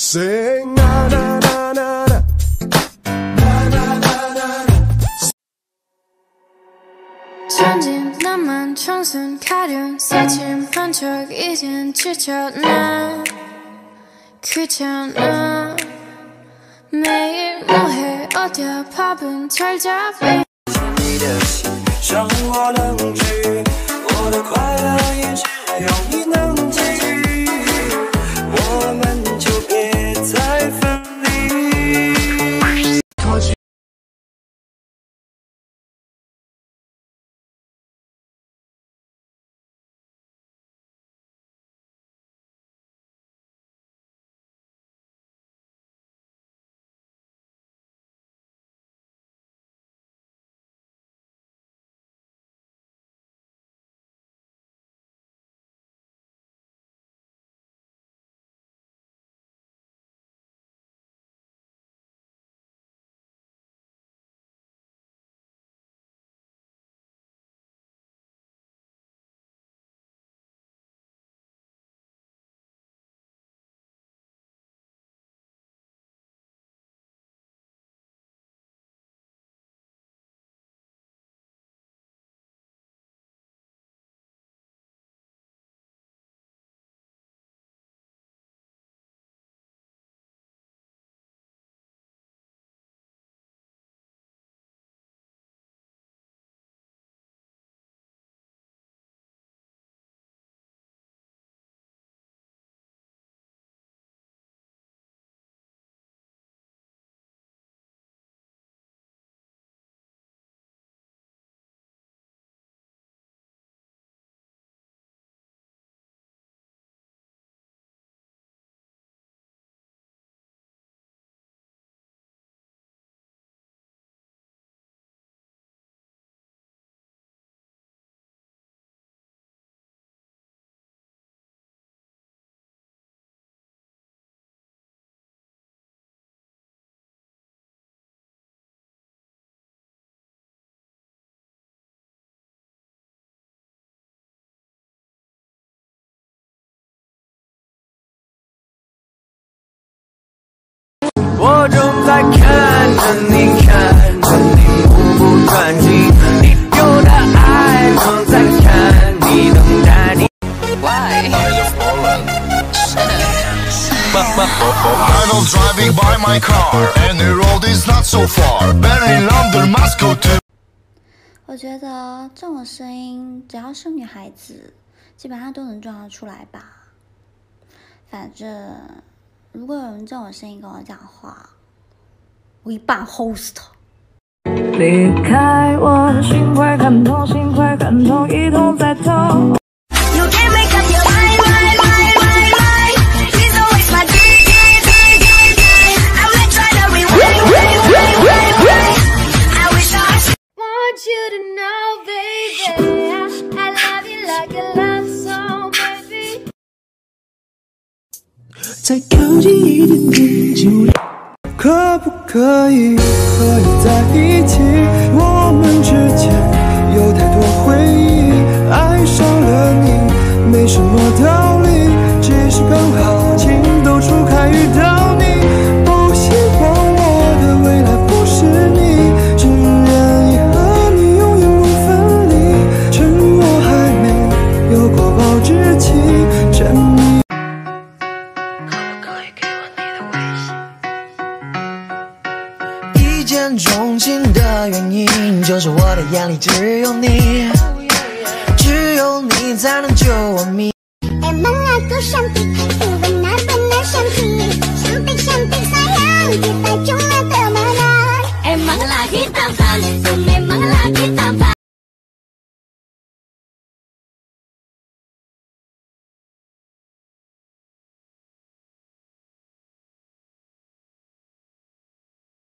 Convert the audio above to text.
Sing na na na na na na na na na. 천진 나만 청순 가련 새침한 척 이젠 지쳤나 귀찮아 매일 뭐해 어디야 밥은 잘 잡해 你的心让我能治，我的快乐也只有你能给予，我们就别再分离。我正在看着你，看着你目不转睛，你丢的爱我在看你，等待你。Why? I love Poland. Arnold driving by my car, and the road is not so far. Berlin, London, Moscow to. 我觉得这种声音，只要是女孩子，基本上都能装得出来吧。反正。如果有人这种声音跟我讲话，我一棒齁死他！离开我，心快看痛，心快看痛，一痛再痛。 再靠近一点点距离，可不可以和你在一起？我们之间有太多回忆，爱上了你没什么道理，只是刚好情窦初开遇到你。不希望我的未来不是你，只愿意和你永远不分离。趁我还没有过保质期，趁你。一见钟情的原因，就是我的眼里只有你，只有你才能救我命。